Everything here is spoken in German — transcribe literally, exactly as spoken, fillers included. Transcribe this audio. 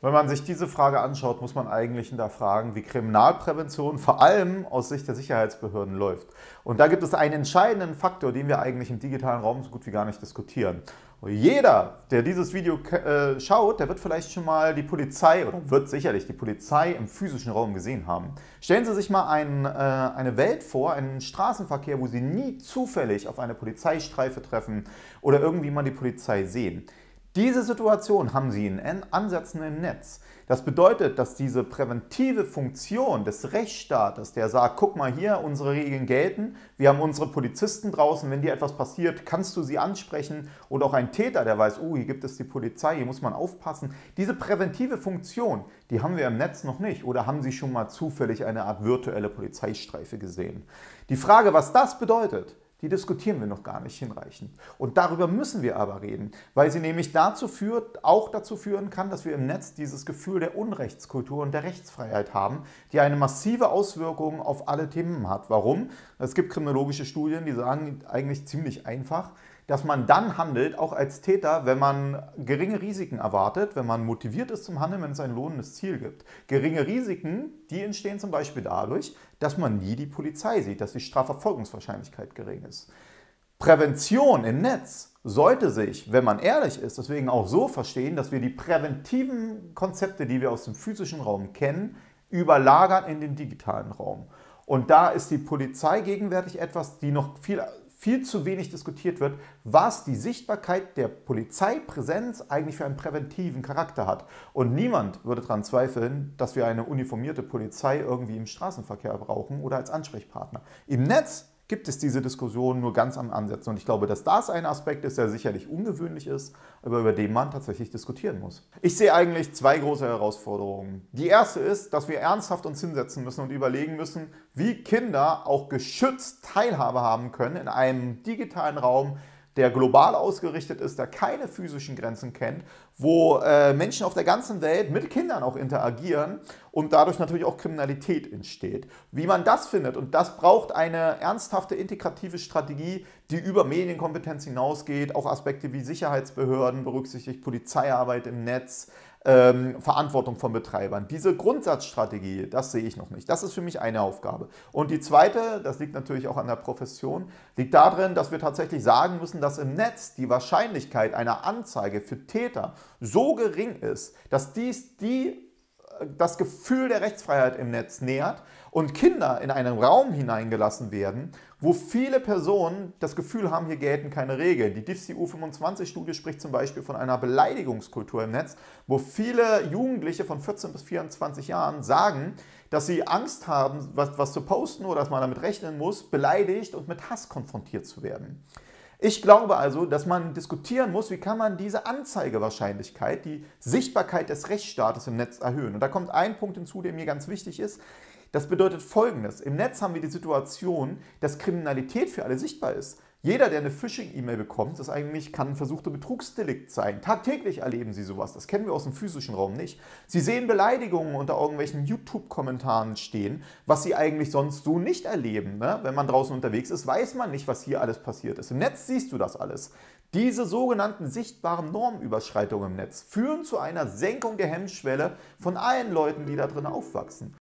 Wenn man sich diese Frage anschaut, muss man eigentlich hinterfragen, wie Kriminalprävention vor allem aus Sicht der Sicherheitsbehörden läuft. Und da gibt es einen entscheidenden Faktor, den wir eigentlich im digitalen Raum so gut wie gar nicht diskutieren. Und jeder, der dieses Video äh, schaut, der wird vielleicht schon mal die Polizei oder wird sicherlich die Polizei im physischen Raum gesehen haben. Stellen Sie sich mal ein, äh, eine Welt vor, einen Straßenverkehr, wo Sie nie zufällig auf eine Polizeistreife treffen oder irgendwie mal die Polizei sehen. Diese Situation haben Sie in Ansätzen im Netz. Das bedeutet, dass diese präventive Funktion des Rechtsstaates, der sagt, guck mal hier, unsere Regeln gelten, wir haben unsere Polizisten draußen, wenn dir etwas passiert, kannst du sie ansprechen, oder auch ein Täter, der weiß, oh, hier gibt es die Polizei, hier muss man aufpassen. Diese präventive Funktion, die haben wir im Netz noch nicht, oder haben Sie schon mal zufällig eine Art virtuelle Polizeistreife gesehen? Die Frage, was das bedeutet, die diskutieren wir noch gar nicht hinreichend. Und darüber müssen wir aber reden, weil sie nämlich dazu führt, auch dazu führen kann, dass wir im Netz dieses Gefühl der Unrechtskultur und der Rechtsfreiheit haben, die eine massive Auswirkung auf alle Themen hat. Warum? Es gibt kriminologische Studien, die sagen eigentlich ziemlich einfach, dass man dann handelt, auch als Täter, wenn man geringe Risiken erwartet, wenn man motiviert ist zum Handeln, wenn es ein lohnendes Ziel gibt. Geringe Risiken, die entstehen zum Beispiel dadurch, dass man nie die Polizei sieht, dass die Strafverfolgungswahrscheinlichkeit gering ist. Prävention im Netz sollte sich, wenn man ehrlich ist, deswegen auch so verstehen, dass wir die präventiven Konzepte, die wir aus dem physischen Raum kennen, überlagern in den digitalen Raum. Und da ist die Polizei gegenwärtig etwas, die noch viel viel zu wenig diskutiert wird, was die Sichtbarkeit der Polizeipräsenz eigentlich für einen präventiven Charakter hat. Und niemand würde daran zweifeln, dass wir eine uniformierte Polizei irgendwie im Straßenverkehr brauchen oder als Ansprechpartner. Im Netz gibt es diese Diskussion nur ganz am Ansetzen. Und ich glaube, dass das ein Aspekt ist, der sicherlich ungewöhnlich ist, aber über den man tatsächlich diskutieren muss. Ich sehe eigentlich zwei große Herausforderungen. Die erste ist, dass wir ernsthaft uns hinsetzen müssen und überlegen müssen, wie Kinder auch geschützt Teilhabe haben können in einem digitalen Raum, der global ausgerichtet ist, der keine physischen Grenzen kennt, wo äh, Menschen auf der ganzen Welt mit Kindern auch interagieren und dadurch natürlich auch Kriminalität entsteht. Wie man das findet, und das braucht eine ernsthafte integrative Strategie, die über Medienkompetenz hinausgeht, auch Aspekte wie Sicherheitsbehörden berücksichtigt, Polizeiarbeit im Netz, Ähm, Verantwortung von Betreibern. Diese Grundsatzstrategie, das sehe ich noch nicht. Das ist für mich eine Aufgabe. Und die zweite, das liegt natürlich auch an der Profession, liegt darin, dass wir tatsächlich sagen müssen, dass im Netz die Wahrscheinlichkeit einer Anzeige für Täter so gering ist, dass dies die das Gefühl der Rechtsfreiheit im Netz nähert und Kinder in einen Raum hineingelassen werden, wo viele Personen das Gefühl haben, hier gelten keine Regeln. Die D I F C U fünfundzwanzig Studie spricht zum Beispiel von einer Beleidigungskultur im Netz, wo viele Jugendliche von vierzehn bis vierundzwanzig Jahren sagen, dass sie Angst haben, was, was zu posten oder dass man damit rechnen muss, beleidigt und mit Hass konfrontiert zu werden. Ich glaube also, dass man diskutieren muss, wie kann man diese Anzeigewahrscheinlichkeit, die Sichtbarkeit des Rechtsstaates im Netz erhöhen. Und da kommt ein Punkt hinzu, der mir ganz wichtig ist. Das bedeutet Folgendes. Im Netz haben wir die Situation, dass Kriminalität für alle sichtbar ist. Jeder, der eine Phishing-E-Mail bekommt, das eigentlich kann ein versuchter Betrugsdelikt sein. Tagtäglich erleben Sie sowas. Das kennen wir aus dem physischen Raum nicht. Sie sehen Beleidigungen unter irgendwelchen YouTube-Kommentaren stehen, was Sie eigentlich sonst so nicht erleben. Ne? Wenn man draußen unterwegs ist, weiß man nicht, was hier alles passiert ist. Im Netz siehst du das alles. Diese sogenannten sichtbaren Normüberschreitungen im Netz führen zu einer Senkung der Hemmschwelle von allen Leuten, die da drin aufwachsen.